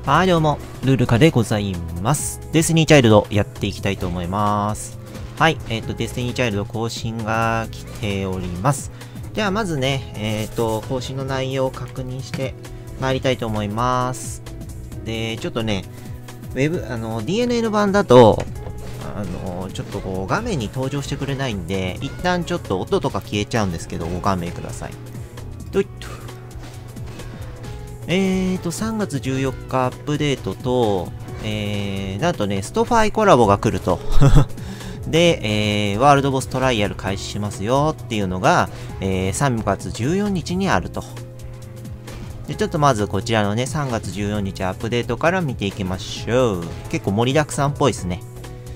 はい、どうも、ルルカでございます。デスティニーチャイルドやっていきたいと思います。はい、デスティニーチャイルド更新が来ております。では、まずね、更新の内容を確認して参りたいと思います。で、ちょっとね、DNN 版だと、ちょっとこう、画面に登場してくれないんで、一旦ちょっと音とか消えちゃうんですけど、ご勘弁ください。3月14日アップデートと、なんとね、ストファイコラボが来ると。で、ワールドボストライアル開始しますよっていうのが、3月14日にあると。で、ちょっとまずこちらのね、3月14日アップデートから見ていきましょう。結構盛りだくさんっぽいですね。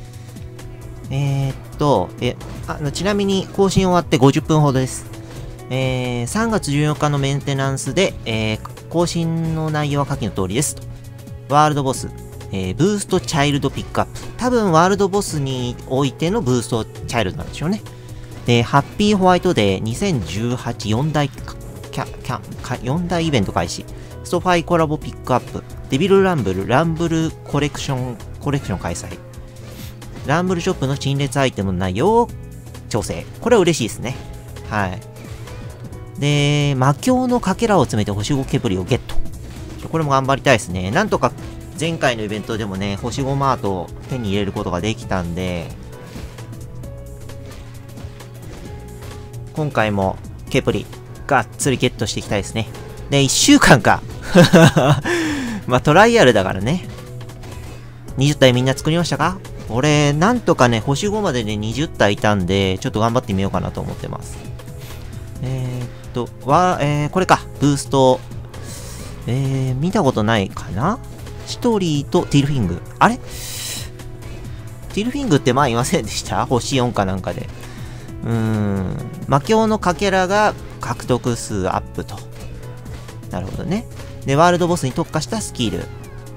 ちなみに更新終わって50分ほどです。3月14日のメンテナンスで、更新の内容は下記の通りですと。ワールドボス、ブーストチャイルドピックアップ。多分ワールドボスにおいてのブーストチャイルドなんでしょうね。で、ハッピーホワイトデー20184大イベント開始。ストファイコラボピックアップ。デビルランブルコレクション開催。ランブルショップの陳列アイテムの内容を調整。これは嬉しいですね。はい。で、魔境のかけらを詰めて星5ケプリをゲット。これも頑張りたいですね。なんとか前回のイベントでもね、星5マートを手に入れることができたんで、今回もケプリがっつりゲットしていきたいですね。で、1週間か。まあ、トライアルだからね。20体みんな作りましたか？俺、なんとかね、星5までで20体いたんで、ちょっと頑張ってみようかなと思ってます。これか。ブースト。見たことないかな？シトリーとティルフィング。あれ？ティルフィングって前いませんでした？星4かなんかで。魔境のかけらが獲得数アップと。なるほどね。で、ワールドボスに特化したスキル。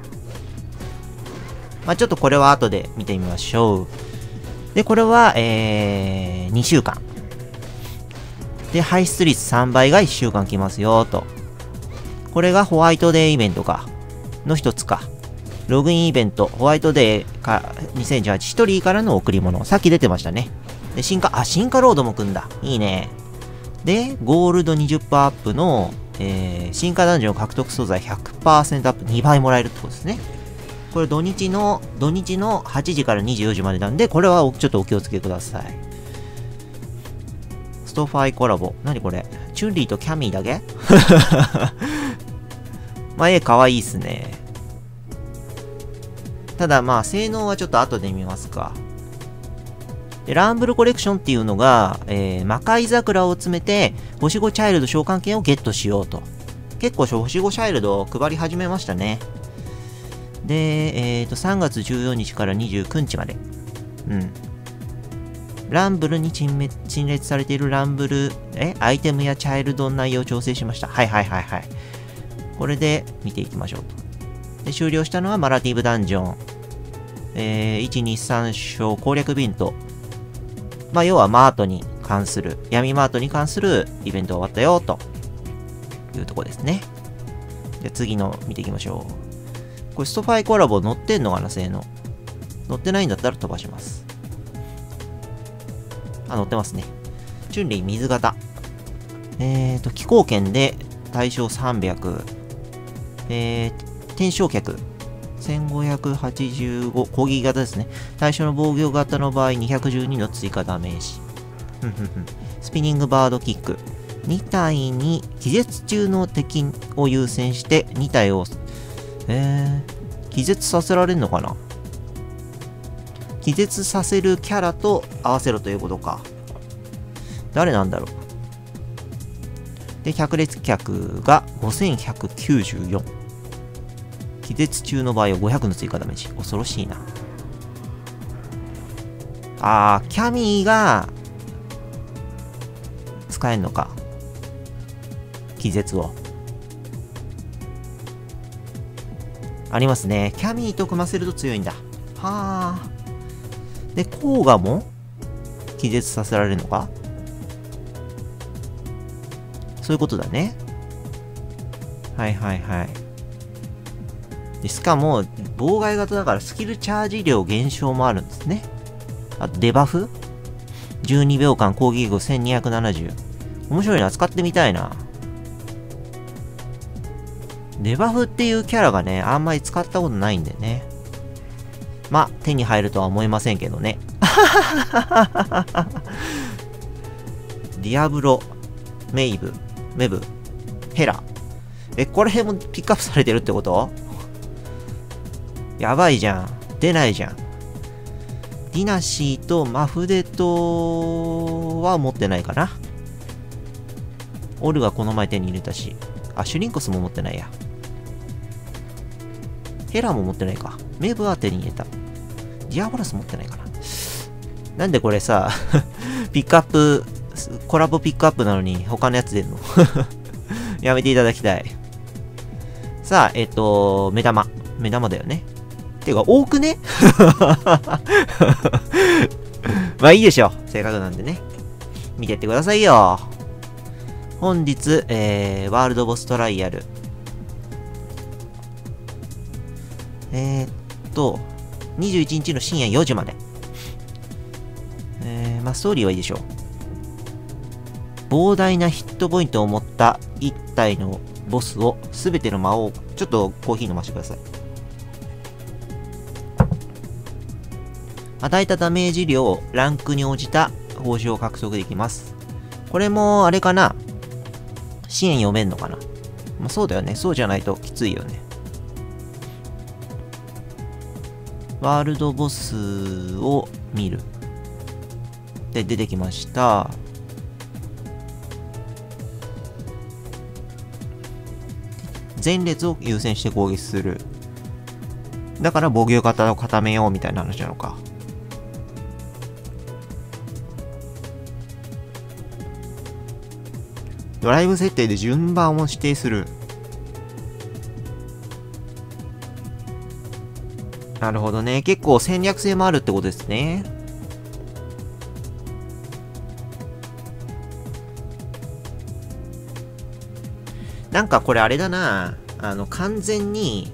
まあ、ちょっとこれは後で見てみましょう。で、これは、2週間。で、排出率3倍が1週間来ますよ、と。これがホワイトデーイベントか。の一つか。ログインイベント、ホワイトデーか、2018、一人からの贈り物。さっき出てましたね。で、進化ロードも組んだ。いいね。で、ゴールド 20% アップの、進化ダンジョン獲得素材 100% アップ。2倍もらえるってことですね。これ土日の8時から24時までなんで、これはちょっとお気をつけください。ストファイコラボ。何これ？チュンリーとキャミーだけまあ、絵かわいいっすね。ただまあ、性能はちょっと後で見ますか。で、ランブルコレクションっていうのが、魔界桜を詰めて、星5チャイルド召喚券をゲットしようと。結構星5チャイルドを配り始めましたね。で、3月14日から29日まで。ランブルに陳列されているランブル、アイテムやチャイルドの内容を調整しました。はい。これで見ていきましょうと。で、終了したのはマラティブダンジョン。1、2、3章攻略ビント。まあ、要はマートに関する、闇マートに関するイベント終わったよ、というとこですね。で、次の見ていきましょう。これストファイコラボ載ってんのかな、性能。載ってないんだったら飛ばします。載ってますね。チュンリー水型。気候圏で対象300。天正脚。1585。攻撃型ですね。対象の防御型の場合212の追加ダメージ。スピニングバードキック。2体に気絶中の敵を優先して2体を、気絶させられるのかな？気絶させるキャラと合わせろということか。誰なんだろう。で、百列脚が5194。気絶中の場合は500の追加ダメージ。恐ろしいな。キャミーが使えんのか。気絶を。ありますね。キャミーと組ませると強いんだ。はあ。で、コーガも気絶させられるのか？そういうことだね。はい。 でしかも、妨害型だからスキルチャージ量減少もあるんですね。あと、デバフ ?12 秒間攻撃力1270。面白いな、使ってみたいな。デバフっていうキャラがね、あんまり使ったことないんでね。まあ、手に入るとは思いませんけどね。ディアブロ、メイブ、メブ、ヘラ。これ辺もピックアップされてるってこと？やばいじゃん。出ないじゃん。ディナシーとマフデトは持ってないかな。オルがこの前手に入れたし。あ、シュリンコスも持ってないや。ヘラも持ってないか。メブは手に入れた。ディアボラス持ってないかな。なんでこれさ、ピックアップ、コラボピックアップなのに他のやつ出んのやめていただきたい。さあ、目玉。目玉だよね。てか、多くねまあいいでしょ。せっかくなんでね。見てってくださいよ。本日、ワールドボストライアル。21日の深夜4時まで。まあ、ストーリーはいいでしょう。膨大なヒットポイントを持った1体のボスをすべての魔王、ちょっとコーヒー飲ませてください。与えたダメージ量、ランクに応じた報酬を獲得できます。これも、あれかな？支援読めんのかな？まあ、そうだよね。そうじゃないときついよね。ワールドボスを見る。で、出てきました。前列を優先して攻撃する。だから防御型を固めようみたいな話なのか。ドライブ設定で順番を指定する。なるほどね。結構戦略性もあるってことですね。なんかこれあれだな。完全に、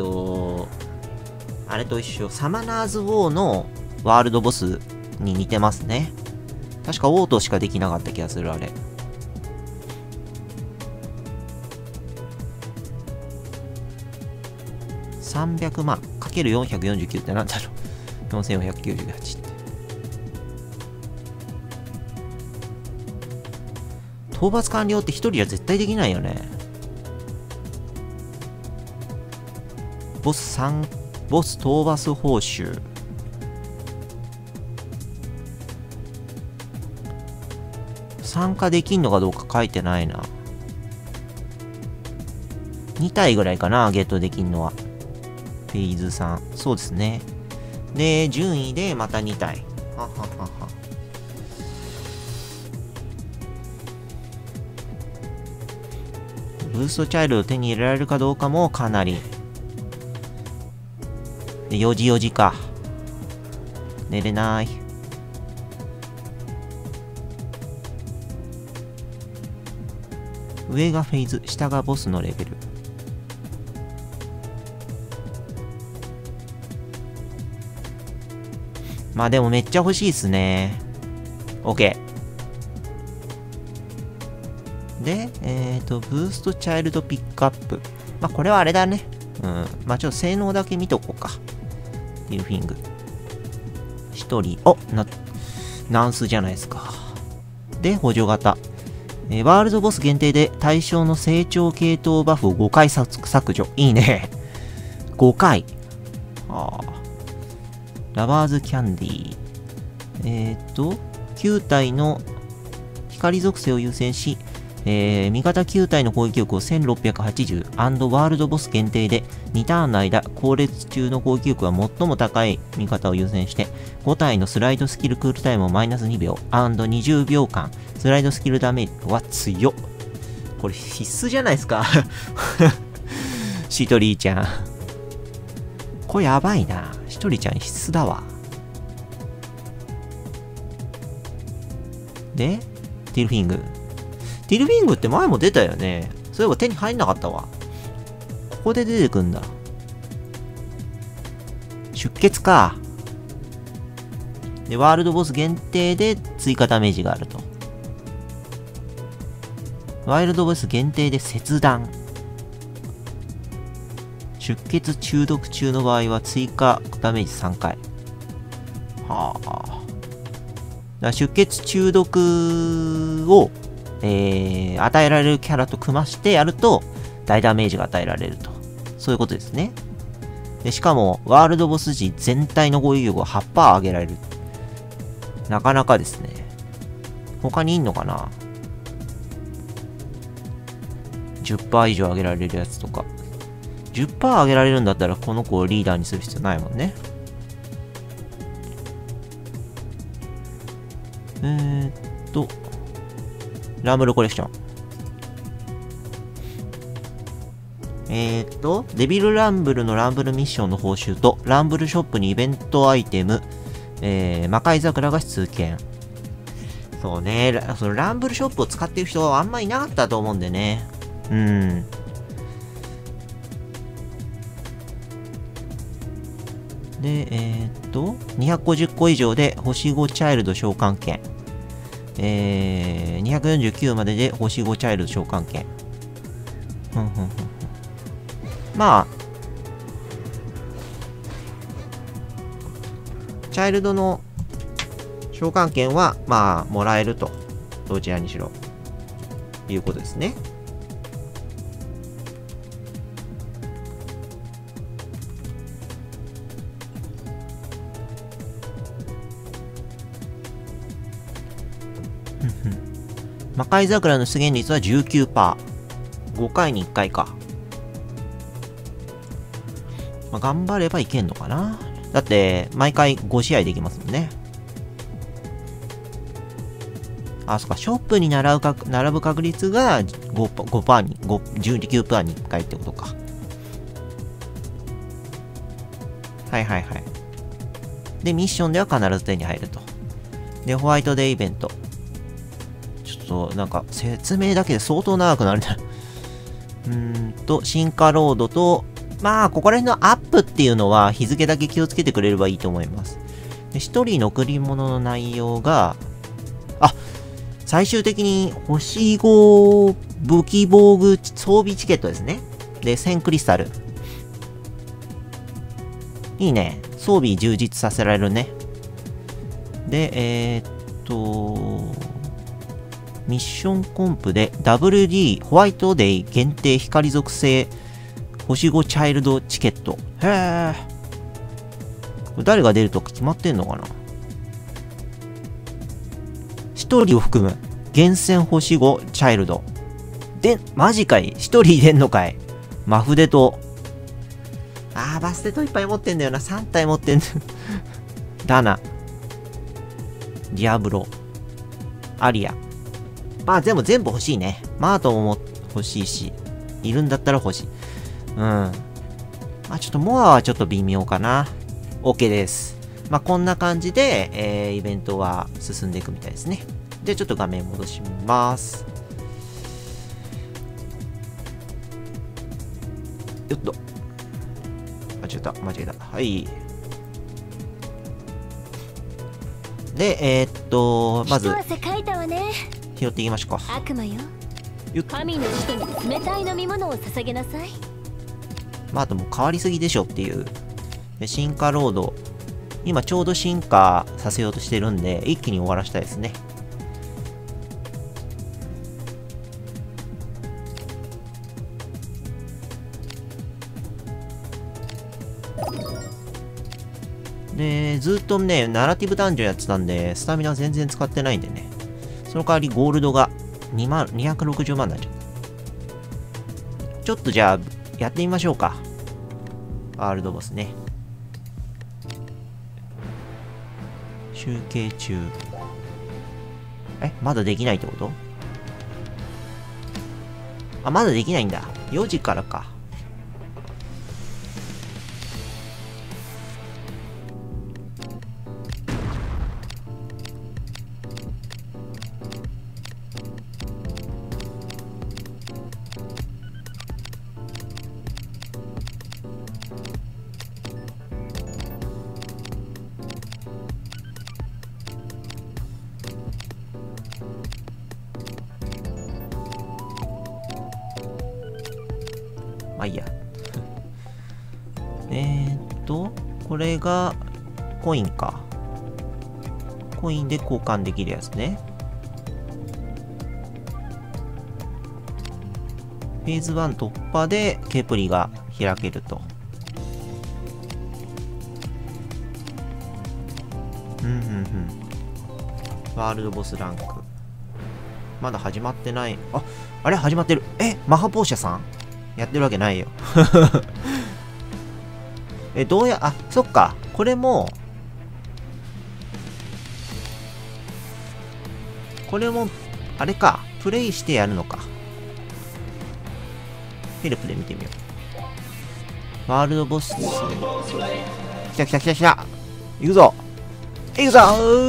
あれと一緒。サマナーズ・ウォーのワールドボスに似てますね。確かウォートしかできなかった気がする、あれ。300万かける449ってなんだろう。4498って。討伐完了って一人じゃ絶対できないよね。ボス討伐報酬。参加できんのかどうか書いてないな。2体ぐらいかな、ゲットできんのは。フェーズ3。そうですね。で、順位でまた2体。はははは。ブーストチャイルドを手に入れられるかどうかもかなり。で、4時4時か。寝れない。上がフェーズ、下がボスのレベル。まあでもめっちゃ欲しいっすね。OK。で、ブーストチャイルドピックアップ。まあこれはあれだね。うん。まあちょっと性能だけ見とこうか。リルフィング。一人。ナンスじゃないですか。で、補助型。ワールドボス限定で対象の成長系統バフを5回削除。いいね。5回。ラバーズキャンディー。9体の光属性を優先し、味方9体の攻撃力を1680& ワールドボス限定で2ターンの間、後列中の攻撃力が最も高い味方を優先して、5体のスライドスキルクールタイムをマイナス2秒 &20 秒間、スライドスキルダメージは強っ。これ必須じゃないですか。シトリーちゃん。これやばいな。シトリーちゃん必須だわ。で、ティルフィング。ティルフィングって前も出たよね。そういえば手に入んなかったわ。ここで出てくんだ。 出血か。で、ワールドボス限定で追加ダメージがあると。ワイルドボス限定で切断。出血中毒中の場合は追加ダメージ3回。はあ。だから出血中毒を、与えられるキャラと組ましてやると、大ダメージが与えられると。そういうことですね。で、しかも、ワールドボス時全体の攻撃力を 8% 上げられる。なかなかですね。他にいんのかな？ 10% 以上上げられるやつとか。10% 上げられるんだったらこの子をリーダーにする必要ないもんね。ランブルコレクション。デビルランブルのランブルミッションの報酬と、ランブルショップにイベントアイテム、魔界桜が出現。そうね、そのランブルショップを使ってる人はあんまいなかったと思うんでね。で、250個以上で星5チャイルド召喚券。249までで星5チャイルド召喚券。まあ、チャイルドの召喚券は、まあ、もらえると。どちらにしろ。いうことですね。魔界桜の出現率は 19%。5回に1回か。まあ、頑張ればいけんのかな。だって、毎回5試合できますもんね。あ、そっか、ショップに並ぶ確率が 5% に、19% に1回ってことか。はいはいはい。で、ミッションでは必ず手に入ると。で、ホワイトデーイベント。ちょっと、なんか、説明だけで相当長くなるな。進化ロードと、まあ、ここら辺のアップっていうのは日付だけ気をつけてくれればいいと思います。で、一人の贈り物の内容が、最終的に星5武器防具装備チケットですね。で、1000クリスタル。いいね。装備充実させられるね。で、ミッションコンプで WD ホワイトデイ限定光属性星5チャイルドチケット。へー。誰が出るとか決まってんのかな？一人を含む厳選星5チャイルド。で、マジかい？一人出んのかい？マフデと。バステといっぱい持ってんだよな。3体持ってんだよ。ダナ。ディアブロ。アリア。まあでも全部欲しいね。マートも欲しいし。いるんだったら欲しい。まあちょっとモアはちょっと微妙かな。OK です。まあこんな感じで、イベントは進んでいくみたいですね。で、ちょっと画面戻します。よっと。間違えた。はい。で、まず、拾っていきましょうか。 悪魔よ。神の使徒に冷たい飲み物を捧げなさい。 まあ、あともう変わりすぎでしょっていう。で、進化ロード。今ちょうど進化させようとしてるんで、一気に終わらせたいですね。で、ずっとね、ナラティブダンジョンやってたんで、スタミナ全然使ってないんでね。その代わりゴールドが260万になっちゃった。ちょっとじゃあ、やってみましょうか。ワールドボスね。集計中。まだできないってこと？まだできないんだ。4時からか。 まあいいや。これが、コインか。コインで交換できるやつね。フェーズ1突破でケプリが開けると。ワールドボスランク。まだ始まってない。あれ始まってる。マハポーシャさんやってるわけないよ。どうや、そっか。これも、あれか。プレイしてやるのか。ヘルプで見てみよう。ワールドボス。来た来た来た来た。行くぞ行くぞ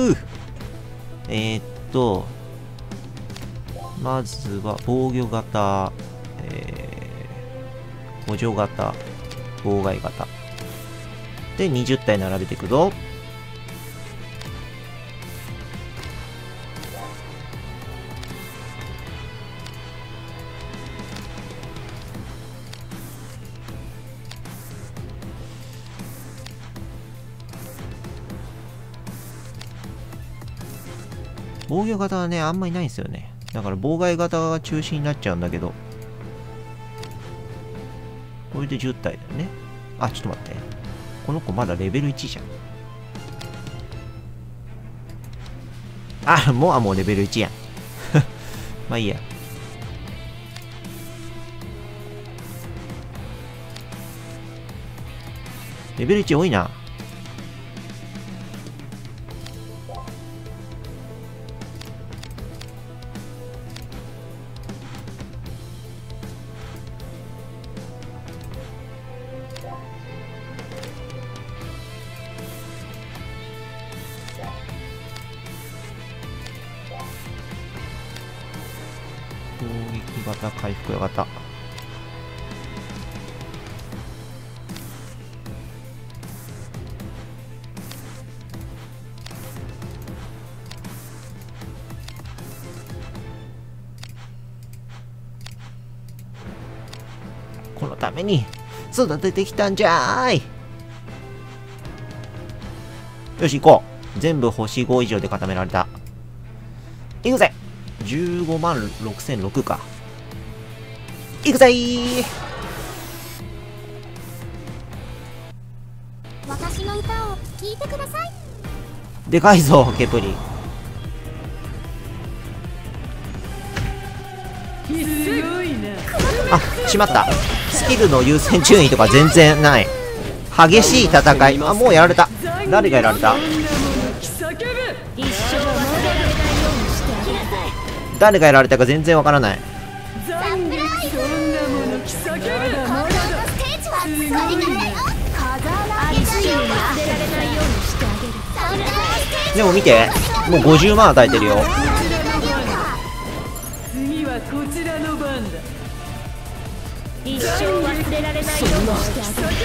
まずは防御型、補助型、妨害型。で、20体並べていくぞ。防御型はね、あんまりないんですよね。だから妨害型が中心になっちゃうんだけど。これで10体だよね。ちょっと待って。この子まだレベル1じゃん。もうレベル1やん。まあいいや。レベル1多いな。攻撃型、回復型。このために育ててきたんじゃーい。よし、行こう。全部星5以上で固められた。行くぜ。15万6006か。行くぜー。 私の歌を聴いてください。 でかいぞ、ケプリ。しまった。スキルの優先順位とか全然ない。激しい戦い。もうやられた。誰がやられた？誰がやられたか全然わからない。でも見て、もう50万与えてるよ。 次はこちらの番だ。 一生忘れられないようにしてあげる。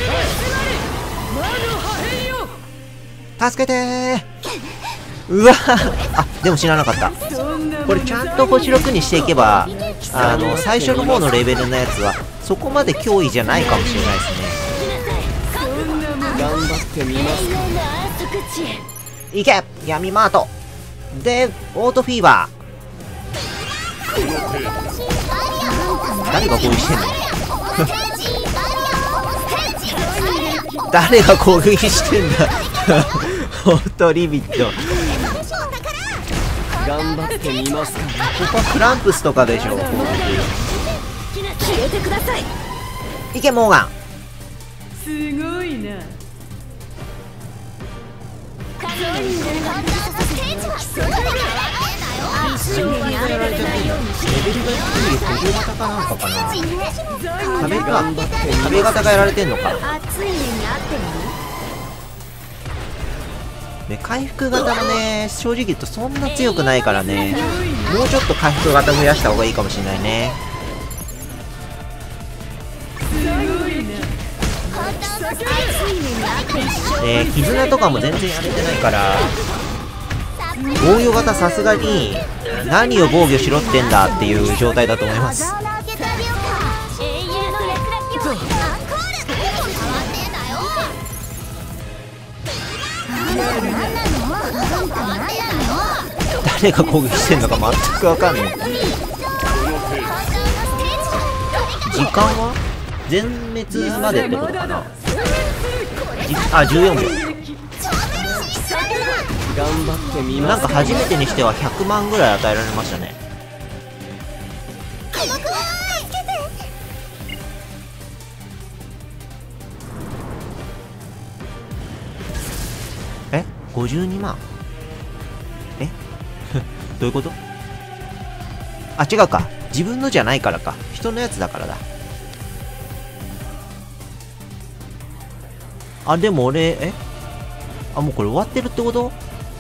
助けてー。うわでも死ななかった。これちゃんと星6にしていけば、最初の方のレベルのやつはそこまで脅威じゃないかもしれないですね。 頑張ってみますか。 いけ闇マートでオートフィーバー。誰が攻撃してんの？誰が攻撃してんだ？オートリミット。 頑張ってみますか。 ここはクランプスとかでしょ。 消えてください。 いけモーガン。 すごいな。 一生忘れられないようにしてレベルが低い補助型かなんかかな。壁型がやられてんのか。 熱い目にあってる。 ね、回復型もね、正直言うとそんな強くないからね、もうちょっと回復型増やした方がいいかもしれないね。絆とかも全然やれてないから、防御型さすがに何を防御しろってんだっていう状態だと思います。 誰が攻撃してんのか全くわかんない。時間は全滅までってことかな。あ、14秒。 頑張ってみなんかますか。 初めてにしては100万ぐらい与えられましたね。え、52万。えどういうこと？あ、違うか。自分のじゃないからか。人のやつだからだ。あ、でも俺、あ、もうこれ終わってるってこと？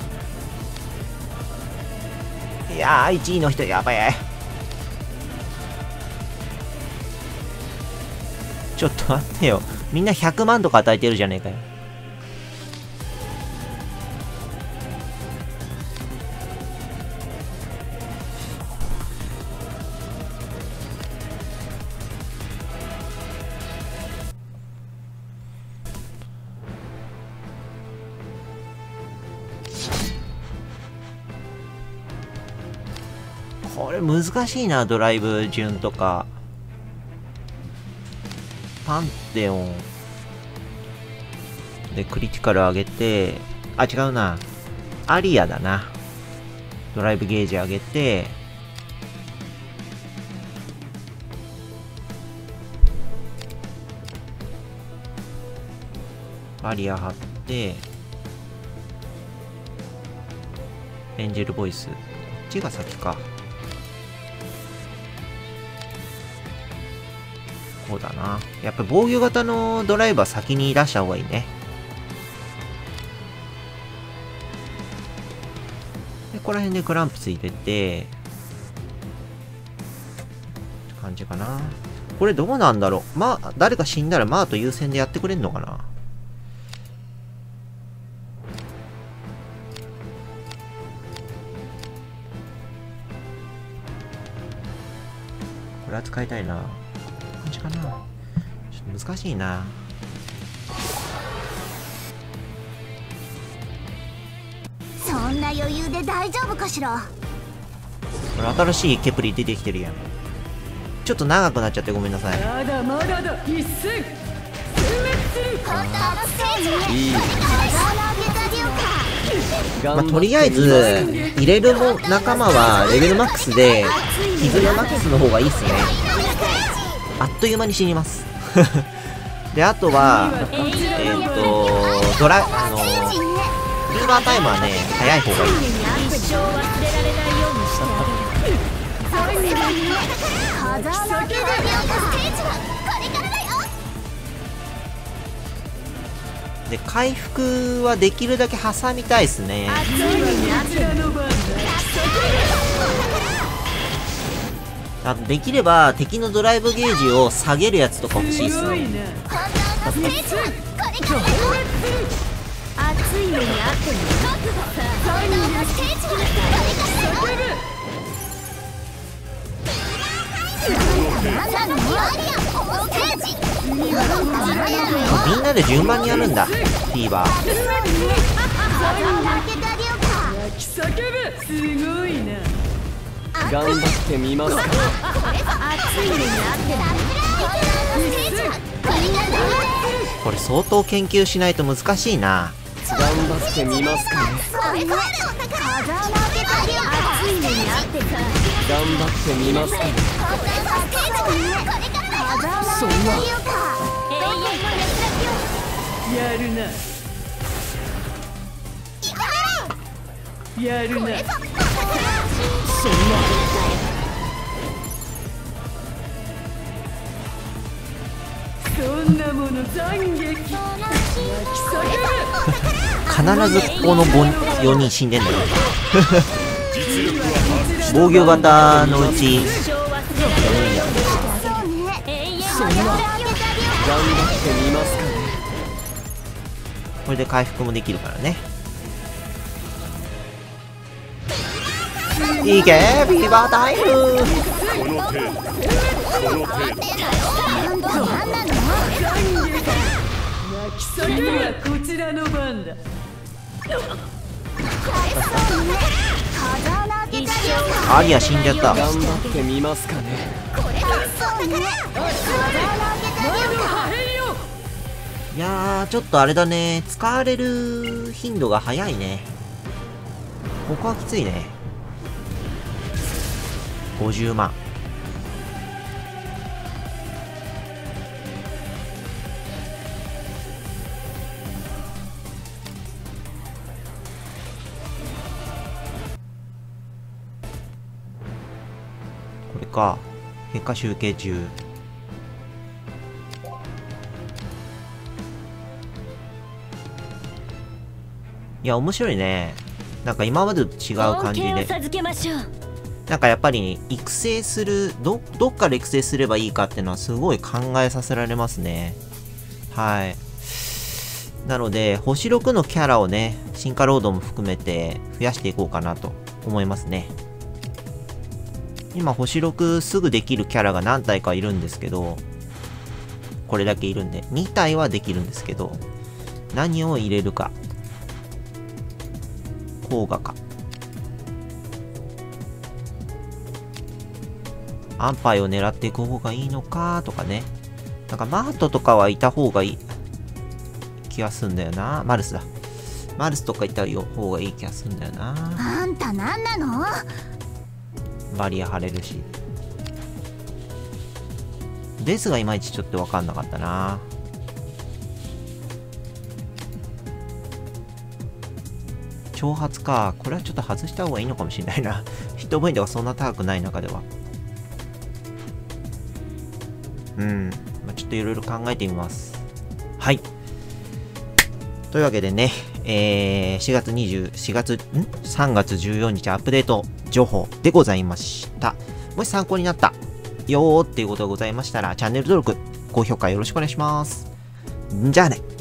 いやー、1位の人やばい。ちょっと待ってよ。みんな100万とか与えてるじゃねえかよ。これ難しいな、ドライブ順とか。パンテオンでクリティカル上げて、あ、違うな。アリアだな。ドライブゲージ上げて、アリア張って、エンジェルボイス。こっちが先か。こうだな。やっぱ防御型のドライバー先に出した方がいいね。で、ここら辺でクランプついてて、って感じかな。これどうなんだろう。まあ、誰か死んだらマート優先でやってくれんのかな。これは使いたいな。感じかな。ちょっと難しいな。 そんな余裕で大丈夫かしら。 これ新しいケプリ出てきてるやん。ちょっと長くなっちゃってごめんなさい。 まだまだだ。一戦殲滅する。 本当のステージいい。 ハザードゲタディオまあ、とりあえず入れるも仲間はレベルマックスでヒズレマックスの方がいいっすね。あっという間に死にますで、あとはリーバータイムはね、早い方がいい。 一生忘れられないようにしてあげる。 ハザードゲタディオカステージはこれからだよ。 で、回復はできるだけ挟みたいっすね。 こちらの番だ。 あとできれば敵のドライブゲージを下げるやつとか欲しいっすね。 すごいな。 本当のステージはこれからだよ。 熱い目にあっても本当のステージはこれからだよ。なんなのアリアこのステージ。 みんなで順番にやるんだ。フィーバー。 ハザードゲタディオカ。 泣き叫ぶ。すごいな。頑張ってみますか。 熱い目にあってもこれ相当研究しないと難しいな。 頑張ってみますかね。 ハザードゲタディオカ。 熱い目にあってさ。 頑張ってみますかね。 そんな永遠の安らぎを。 やるな。やるな。そんなもの斬撃。泣き叫必ずここの4人死んでんだよ防御型のうち一生忘れられないようにしてあげる。永遠の安らぎを。 ぶ。頑張ってみますかね。 これで回復もできるからね。いけー、ビーバータイム。 泣き叫ぶはこちらの番だ。 アリア死んじゃった。 頑張ってみますかね。 いやー、ちょっとあれだね。使われる頻度が早いね。ここはきついね。50万。これか。結果集計中。いや、面白いね。なんか今までと違う感じで。なんかやっぱり育成する、どっから育成すればいいかっていうのはすごい考えさせられますね。はい。なので、星6のキャラをね、進化ロードも含めて増やしていこうかなと思いますね。今、星6すぐできるキャラが何体かいるんですけど、これだけいるんで、2体はできるんですけど、何を入れるか。甲賀か。アンパイを狙っていく方がいいのかとかね。なんかマートとかはいた方がいい気がすんだよな。マルスだ。マルスとかいた方がいい気がすんだよな。 あんた何なの？ バリア張れるし。ベースがいまいちちょっとわかんなかったな。挑発か。これはちょっと外した方がいいのかもしれないな。ヒットポイントがそんな高くない中では。まあ、ちょっといろいろ考えてみます。はい。というわけでね、3月14日アップデート情報でございました。もし参考になったよーっていうことがございましたら、チャンネル登録、高評価よろしくお願いします。じゃあね。